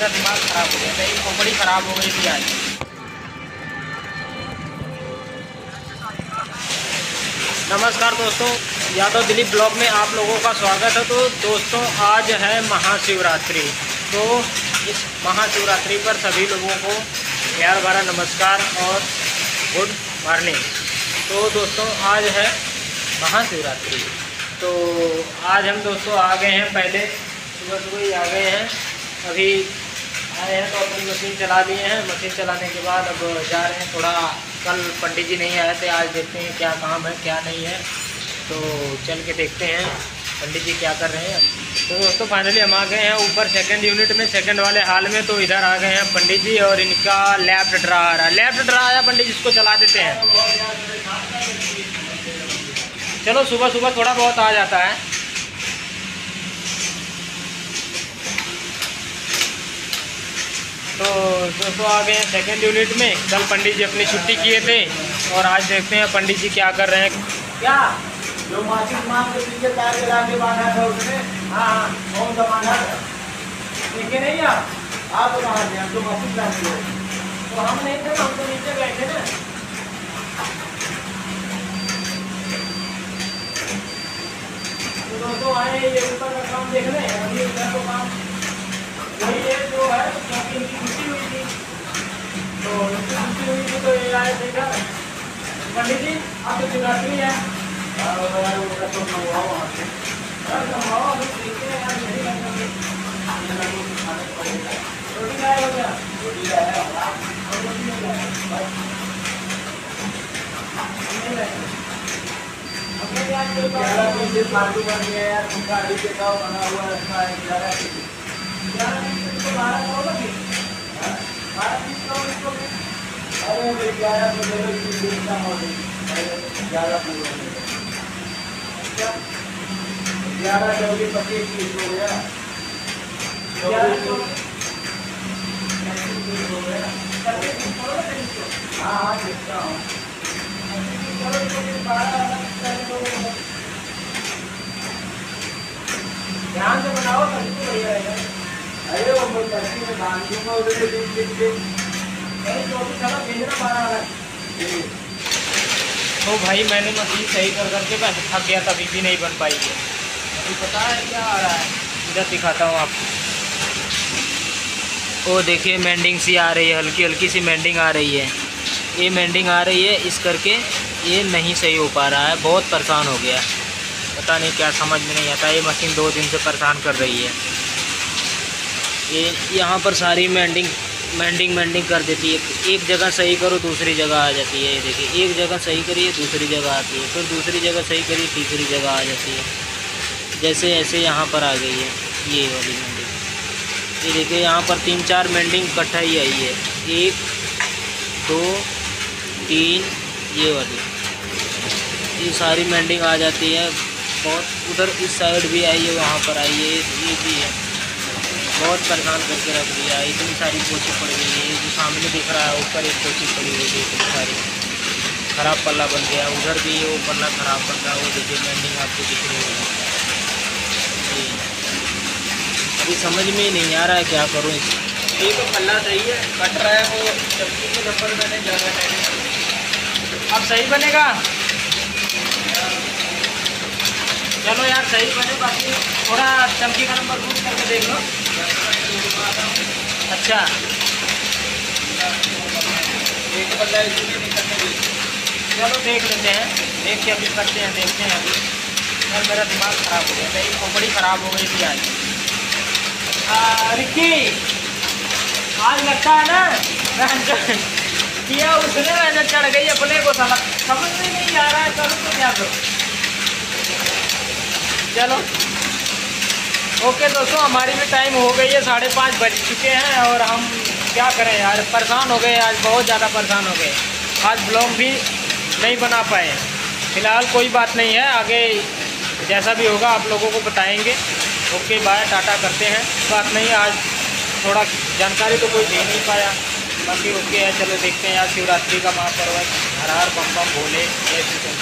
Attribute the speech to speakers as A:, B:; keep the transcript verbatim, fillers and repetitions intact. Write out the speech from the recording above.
A: मेरा दिमाग ख़राब हो गया, मेरी खोपड़ी ख़राब हो गई थी आज। नमस्कार दोस्तों, यादव दिलीप ब्लॉग में आप लोगों का स्वागत है। तो दोस्तों आज है महाशिवरात्रि, तो इस महाशिवरात्रि पर सभी लोगों को प्यार भरा नमस्कार और गुड मॉर्निंग। तो दोस्तों आज है महाशिवरात्रि, तो आज हम दोस्तों आ गए हैं, पहले सुबह सुबह ही आ गए हैं। अभी आए हैं तो अपनी मशीन चला लिए हैं। मशीन चलाने के बाद अब जा रहे हैं, थोड़ा कल पंडित जी नहीं आए थे, आज देखते हैं क्या काम है क्या नहीं है, तो चल के देखते हैं पंडित जी क्या कर रहे हैं। तो दोस्तों फाइनली हम आ गए हैं ऊपर सेकंड यूनिट में, सेकंड वाले हाल में। तो इधर आ गए हैं पंडित जी और इनका लेफ्ट ड्रा आ रहा है, लेफ्ट ड्रा आया पंडित जी, इसको चला देते हैं। चलो सुबह सुबह थोड़ा बहुत आ जाता है। तो दोस्तों आ गए हैं सेकेंड यूनिट में। कल पंडित जी अपनी छुट्टी किए थे और आज देखते हैं पंडित जी क्या कर रहे हैं। क्या जो मासिक मांग के पीछे तार के लाके बांधा था उसने, हाँ हाँ कौन सा बांधा था देखे नहीं आप? आप तो कहाँ थे? हम तो मासिक लाने गए, तो हम नहीं थे ना, हम तो नीचे गए थे ना। तो दोस्तों आए ये ऊपर का काम देख रहे हैं, अभी उधर को काम वही है जो है, क्योंकि इनकी छुट्टी हुई थी, तो इनकी छुट्टी हुई थी तो ये आए देखा पंडित जी आप तो शिवरात्रि है रोटी लाए हो क्या? रोटी लाया फालतू बन गया यार, उनका अभी देखाओ बना हुआ रखा है ग्यारह अरे ग्यारह ग्यारह चौबीस पच्चीस तीस हो गया, हाँ हाँ देखता हूँ। ध्यान से बनाओ तभी तो बढ़िया रहेगा। अरे वो मैं तस्वीर में बांध दूंगा उधर से देख देख के नहीं तो भी चलो भेजना मारा है। तो भाई मैंने मशीन सही कर करके मैं थक गया, तभी भी नहीं बन पाई है। अभी पता है क्या आ रहा है, इधर दिखाता हूँ आपको। वो देखिए मेंडिंग सी आ रही है, हल्की हल्की सी मेंडिंग आ रही है, ये मेंडिंग आ रही है, इस करके ये नहीं सही हो पा रहा है। बहुत परेशान हो गया, पता नहीं क्या समझ में नहीं आता। ये मशीन दो दिन से परेशान कर रही है। ये यहाँ पर सारी मेंडिंग मेंडिंग मेंडिंग कर देती है। एक जगह सही करो दूसरी जगह आ जाती है। ये देखिए एक जगह सही करिए दूसरी जगह आती है, फिर दूसरी जगह सही करिए तीसरी जगह आ जाती है। जैसे ऐसे यहाँ पर आ गई है ये वाली मेंडिंग। ये देखिए यहाँ पर तीन चार मेंडिंग इकट्ठा ही आई है, एक दो तीन, ये वाली ये सारी मेंडिंग आ जाती है। बहुत उधर इस साइड भी आई है, वहाँ पर आई है, ये भी है। बहुत परेशान करके रख दिया, इतनी सारी कोची पड़ गई है। जो सामने दिख रहा है ऊपर एक कोची पड़ी हुई है, इतनी सारी ख़राब पल्ला बन गया। उधर भी वो पल्ला ख़राब बन रहा है, वो देखिए मेंडिंग आपको दिख रही है। अभी समझ में ही नहीं आ रहा है क्या करूँ। ये तो पल्ला सही है, कट रहा है वो चमकी के नंबर मैंने ज़्यादा नहीं। अब सही बनेगा, चलो यार सही बने, बाकी थोड़ा चमकी का नंबर पूछ करके देख लो। अच्छा एक बंदा चलो देख लेते हैं, देख के अभी करते हैं, देखते हैं अभी। यार मेरा दिमाग ख़राब हो गया, मेरी खोपड़ी ख़राब हो गई थी आज। रिक्की आज लगता है ना किया उसने मैंने चढ़ गई अपने को, साला समझ में नहीं आ रहा है, करूँ तो क्या करूँ। चलो ओके दोस्तों, हमारी भी टाइम हो गई है, साढ़े पाँच बज चुके हैं और हम क्या करें यार, परेशान हो गए आज, बहुत ज़्यादा परेशान हो गए। आज ब्लॉग भी नहीं बना पाए। फ़िलहाल कोई बात नहीं है, आगे जैसा भी होगा आप लोगों को बताएंगे। ओके बाय, टाटा करते हैं। बात नहीं, आज थोड़ा जानकारी तो कोई दे नहीं पाया, बाकी ओके है। चलो देखते हैं यार, शिवरात्रि का महापर्व, हर हर बम बम भोले, जय श्री कृष्ण।